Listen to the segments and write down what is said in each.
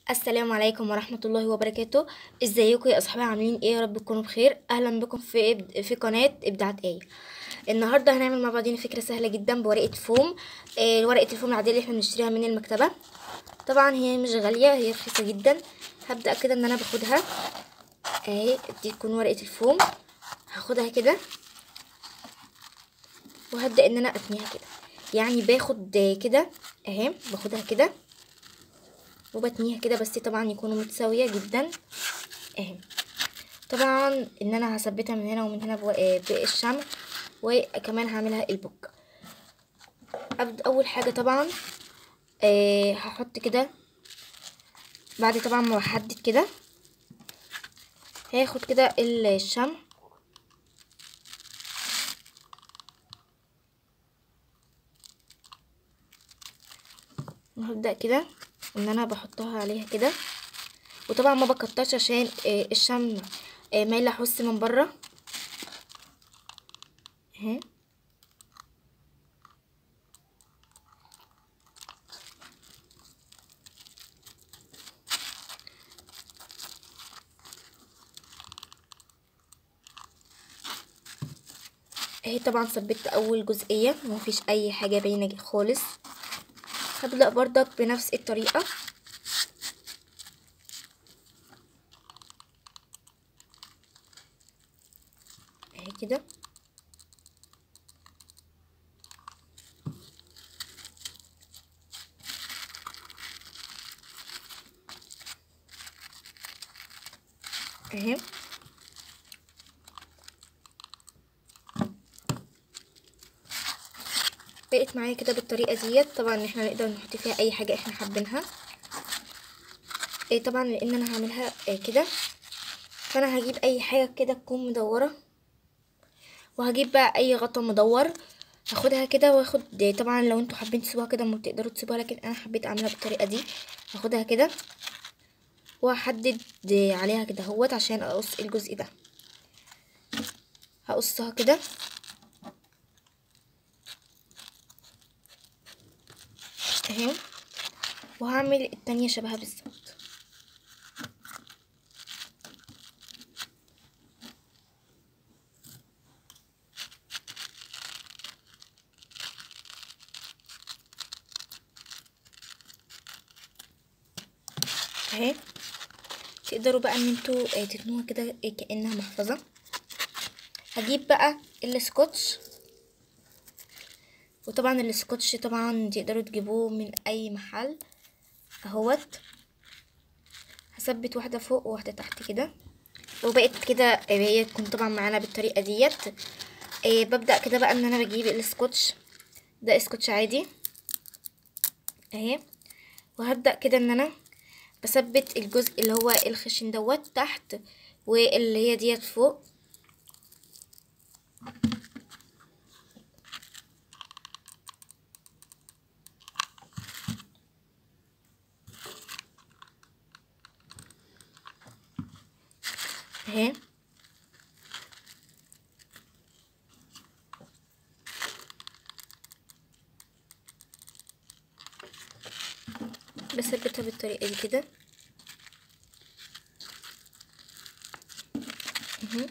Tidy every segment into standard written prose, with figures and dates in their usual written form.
السلام عليكم ورحمة الله وبركاته. ازيكم يا اصحابي؟ عاملين ايه؟ يا رب تكونوا بخير. اهلا بكم في قناة ابداعات ايه. النهارده هنعمل مع بعضينا فكرة سهلة جدا بورقة فوم. ورقة الفوم العادية اللي احنا بنشتريها من المكتبة. طبعا هي مش غالية، هي رخيصة جدا. هبدأ كده ان انا باخدها اهي، دي تكون ورقة الفوم. هاخدها كده وهبدأ ان انا اتنيها كده، يعني باخد كده اهي، باخدها كده وبتنيها كده، بس طبعا يكونوا متساوية جدا اهي. طبعا ان انا هثبتها من هنا ومن هنا بالشمع، وكمان هعملها البوك. ابدا اول حاجه طبعا هحط كده، بعد طبعا ما بحدد كده هاخد كده الشمع وهبدا كده ان انا بحطها عليها كده، وطبعا ما بكترش عشان الشمع ما يلحوش من بره اهي. اهي طبعا ثبت اول جزئيه، مفيش اي حاجه باينه خالص. هبدا برضك بنفس الطريقه اهي كده. اهي بقت معايا كده بالطريقه ديت. طبعا احنا نقدر نحط فيها اي حاجه احنا حابينها طبعا لان انا هعملها كده. فانا هجيب اي حاجه كده تكون مدوره، وهجيب بقى اي غطا مدور هاخدها كده، واخد طبعا لو انتوا حابين تسيبوها كده ما تقدروا تسيبوها، لكن انا حبيت اعملها بالطريقه دي. هاخدها كده وهحدد عليها كده اهوت عشان اقص الجزء ده. هقصها كده اهي، وهعمل التانية شبهها بالظبط اهي. تقدروا بقى ان انتوا تتنوها كده كأنها محفظة. هجيب بقى السكوتش، وطبعا السكوتش طبعا تقدروا تجيبوه من اي محل اهوت. هثبت واحدة فوق وواحدة تحت كده، وبقت كده هي تكون طبعا معانا بالطريقة ديت. ببدأ كده بقى ان انا بجيب السكوتش ده، سكوتش عادي اهي، وهبدأ كده ان انا بثبت الجزء اللي هو الخشن دوت تحت، واللي هي ديت فوق اهي. بثبتها بالطريقة دي كده اهي.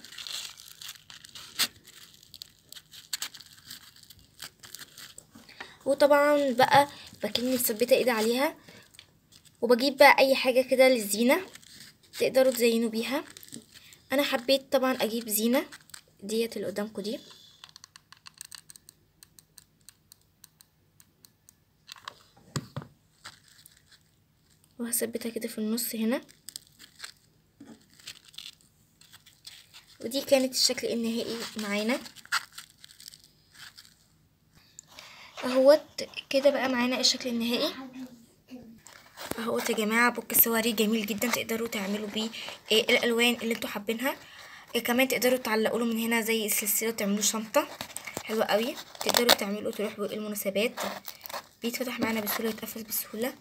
وطبعا بقى بكني مثبتة ايدي عليها، وبجيب بقى اي حاجة كده للزينة تقدروا تزينوا بيها. انا حبيت طبعا اجيب زينة ديت اللي قدامكم دي، وهثبتها كده في النص هنا. ودي كانت الشكل النهائي معانا اهوت كده. بقى معانا الشكل النهائي اهوت يا جماعه. بوك سواري جميل جدا، تقدروا تعملوا بيه الالوان اللي انتوا حابينها. كمان تقدروا تعلقوا له من هنا زي السلسله وتعملوا شنطه حلوه قوي. تقدروا تعملوا تروحوا المناسبات، بيتفتح معانا بسهوله، يتقفل بسهوله.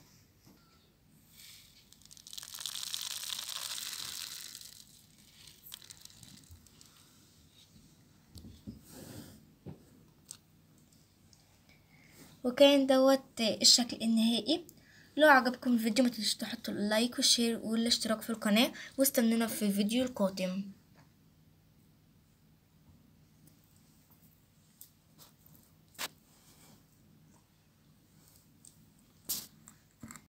وكان دوت الشكل النهائي. لو عجبكم الفيديو ما تنسوش تحطوا اللايك والشير والاشتراك في القناة، واستنونا في الفيديو القادم.